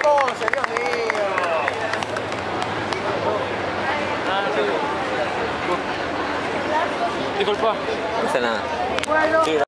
11, Dios mío. Disculpa. No pasa nada. Bueno. Sí.